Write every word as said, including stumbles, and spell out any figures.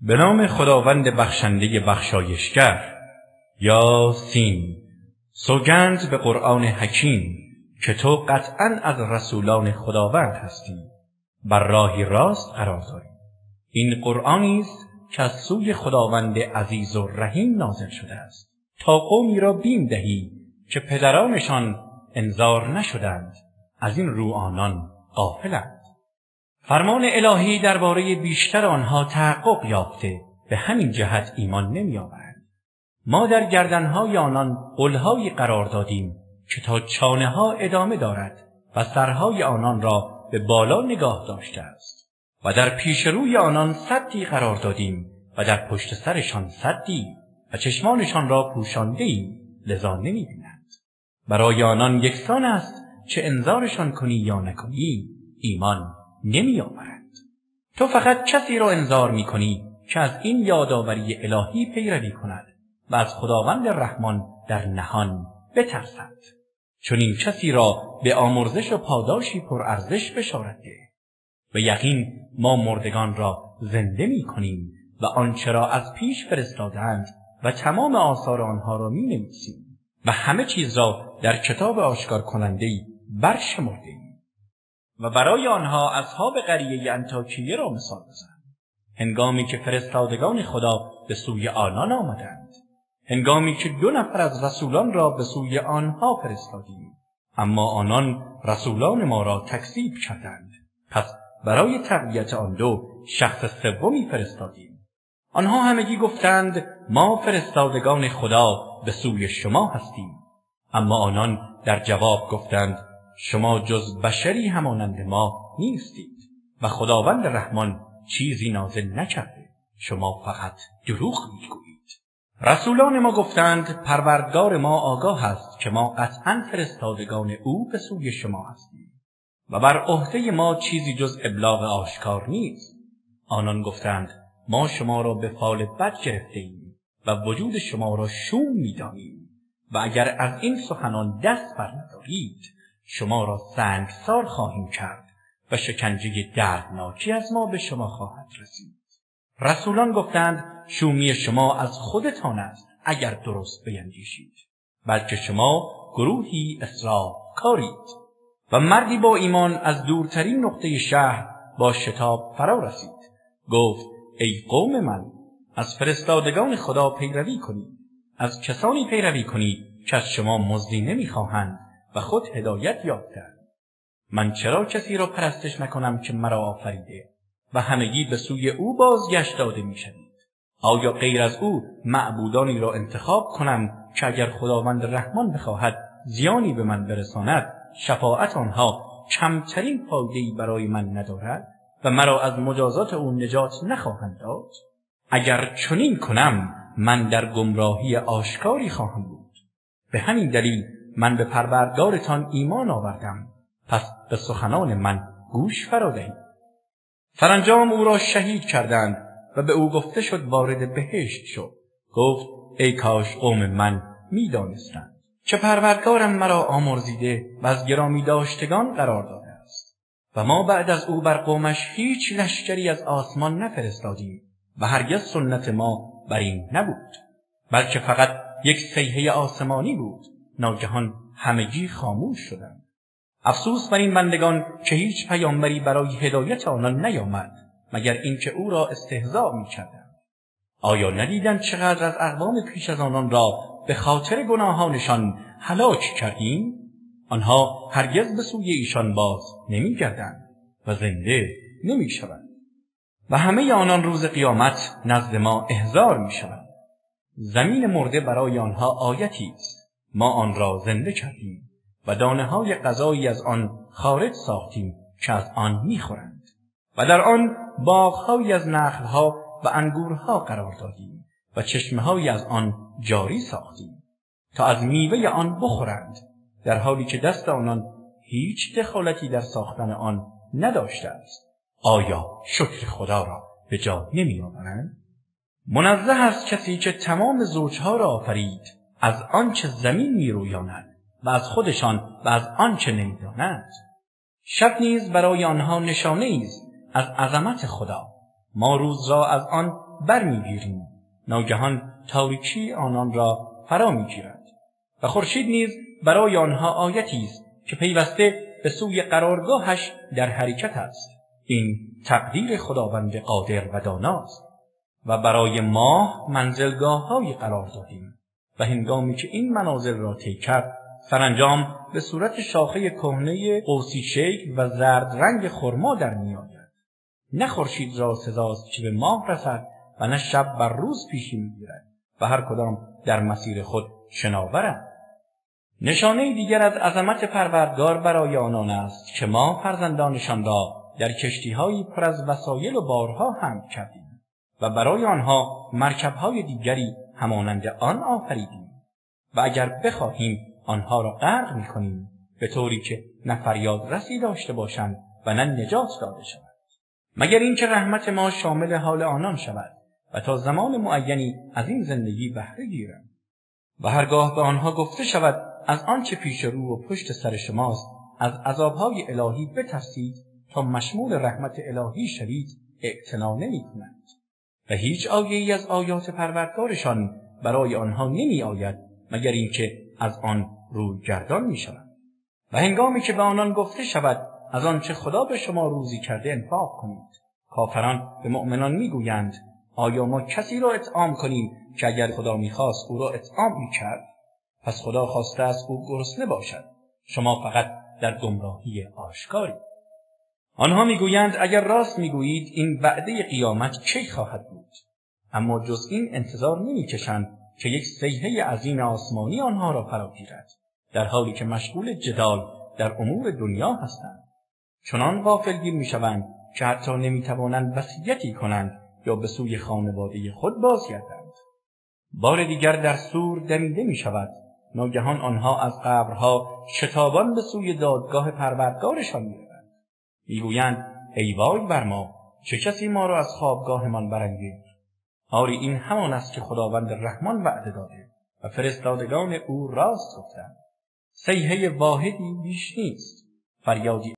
به نام خداوند بخشنده بخشایشگر. یاسین. سوگند به قرآن حکیم که تو قطعاً از رسولان خداوند هستی، بر راهی راست قرار داری. این قرآنی است که از سوی خداوند عزیز و رحیم نازل شده است تا قومی را بیم دهی که پدرانشان انذار نشدند، از این رو آنان غافلند. فرمان الهی درباره بیشتر آنها تحقق یافته، به همین جهت ایمان نمی آورند. ما در گردنهای آنان غلهایی قرار دادیم که تا چانه ها ادامه دارد و سرهای آنان را به بالا نگاه داشته است، و در پیش روی آنان سدی قرار دادیم و در پشت سرشان سدی و چشمانشان را پوشانده ایم، لذا نمی بینند. برای آنان یکسان است چه انذارشان کنی یا نکنی، ایمان نمی آورند. تو فقط کسی را انذار می کنی که از این یادآوری الهی پیروی کند و از خداوند رحمان در نهان بترسد. چون این کسی را به آمرزش و پاداشی پرارزش بشارت ده. و یقین ما مردگان را زنده می کنیم و آنچه را از پیش فرستادند و تمام آثار آنها را می نویسیم و همه چیز را در کتاب آشکار کننده‌ای برشمرده‌ایم. و برای آنها اصحاب قریه انطاکیه را مثال بزن، هنگامی که فرستادگان خدا به سوی آنان آمدند، هنگامی که دو نفر از رسولان را به سوی آنها فرستادیم، اما آنان رسولان ما را تکذیب کردند. پس برای تقویت آن دو شخص سومی فرستادیم. آنها همگی گفتند ما فرستادگان خدا به سوی شما هستیم، اما آنان در جواب گفتند شما جز بشری همانند ما نیستید و خداوند رحمان چیزی نازل نکرده، شما فقط دروغ میگویید. رسولان ما گفتند پروردگار ما آگاه است که ما قطعاً فرستادگان او به سوی شما هستیم و بر عهده ما چیزی جز ابلاغ آشکار نیست. آنان گفتند ما شما را به فال بد گرفته ایم و وجود شما را شوم می‌دانیم و اگر از این سخنان دست بر ندارید شما را سنگسار خواهیم کرد و شکنجه دردناکی از ما به شما خواهد رسید. رسولان گفتند شومی شما از خودتان است اگر درست بیندیشید، بلکه شما گروهی اصرارکارید. و مردی با ایمان از دورترین نقطه شهر با شتاب فرا رسید. گفت ای قوم من، از فرستادگان خدا پیروی کنید، از کسانی پیروی کنید که از شما مزدی نمیخواهند و خود هدایت یافتند. من چرا کسی را پرستش نکنم که مرا آفریده و همگی به سوی او بازگشت داده میشوید؟ آیا غیر از او معبودانی را انتخاب کنم که اگر خداوند رحمان بخواهد زیانی به من برساند، شفاعت آنها کمترین فایده‌ای برای من ندارد و مرا از مجازات او نجات نخواهند داد؟ اگر چنین کنم من در گمراهی آشکاری خواهم بود. به همین دلیل من به پروردگارتان ایمان آوردم، پس به سخنان من گوش فرا دهید. سرانجام او را شهید کردند و به او گفته شد وارد بهشت شد. گفت ای کاش قوم من می دانستند که پروردگارم مرا آمرزیده و از گرامی داشتگان قرار داده است و ما بعد از او بر قومش هیچ لشکری از آسمان نفرستادیم و هرگز سنت ما بر این نبود، بلکه فقط یک صیحه آسمانی بود. ناگهان همگی خاموش شدند. افسوس بر این بندگان که هیچ پیامبری برای هدایت آنان نیامد مگر اینکه او را استهزاء می‌کردند. آیا ندیدند چقدر از اقوام پیش از آنان را به خاطر گناهانشان هلاک کردیم؟ آنها هرگز به سوی ایشان باز نمی‌گردند و زنده نمی‌شوند و همه آنان روز قیامت نزد ما احضار می‌شوند. زمین مرده برای آنها آیتی است. ما آن را زنده کردیم و دانه‌های غذایی از آن خارج ساختیم که از آن می‌خورند و در آن باغ‌هایی از نخل‌ها و انگورها قرار دادیم و چشمه‌هایی از آن جاری ساختیم تا از میوه آن بخورند، در حالی که دست آنان هیچ دخالتی در ساختن آن نداشته است. آیا شکر خدا را به جا نمی‌آورند؟ منزه است کسی که تمام زوجها را آفرید، از آنچه زمین می‌رویاند و از خودشان و از آنچه نمی‌دانند. شب نیز برای آنها نشانه است از عظمت خدا ما روز را از آن برمیگیریم، ناگهان تاریکی آنان را فرا میگیرد و خورشید نیز برای آنها آیتی است که پیوسته به سوی قرارگاهش در حرکت است. این تقدیر خداوند قادر و داناست. و برای ماه منزلگاه‌هایی قرار دادیم و هنگامی که این منازل را طی کرد، سرانجام به صورت شاخه کهنه قوسی شکل و زرد رنگ خرما در می‌آید. نه خورشید را سزاست که به ماه رسد و نه شب بر روز پیشی می‌گیرد و هر کدام در مسیر خود شناورند. نشانه دیگر از عظمت پروردگار برای آنان است که ما فرزندانشان را در کشتی‌هایی پر از وسایل و بارها حمل کردیم و برای آنها مرکب‌های دیگری همانند آن آفریدیم و اگر بخواهیم آنها را غرق می‌کنیم به طوری که نه فریاد رسی داشته باشند و نه نجات داده شود، مگر اینکه رحمت ما شامل حال آنان شود و تا زمان معینی از این زندگی بهره گیرند. و هرگاه به آنها گفته شود از آنچه پیش رو و پشت سر شماست از عذابهای الهی بترسید تا مشمول رحمت الهی شوید، اعتنا نمی‌کنند و هیچ آیه‌ای از آیات پروردگارشان برای آنها نمی آید مگر اینکه از آن روی گردان می شوند. و هنگامی که به آنان گفته شود از آنچه خدا به شما روزی کرده انفاق کنید، کافران به مؤمنان می گویند آیا ما کسی را اطعام کنیم که اگر خدا می خواست او را اطعام می کرد؟ پس خدا خواسته است او گرسنه باشد، شما فقط در گمراهی آشکاری. آنها میگویند اگر راست میگویید این وعده قیامت کی خواهد بود؟ اما جز این انتظار نمیکشند که یک صیحه عظیم آسمانی آنها را فرا گیرد، در حالی که مشغول جدال در امور دنیا هستند. چنان غافلگیر میشوند که حتی نمیتوانند وصیتی کنند یا به سوی خانواده خود بازگردند. بار دیگر در سور دمیده میشود، ناگهان آنها از قبرها شتابان به سوی دادگاه پروردگارشان میروند. میگویند ای وای بر ما، چه کسی ما را از خوابگاهمان برانگیخت؟ آری این همان است که خداوند رحمان وعده داده و فرستادگان او راست گفتند. صیحه واحدی بیش نیست، فریادی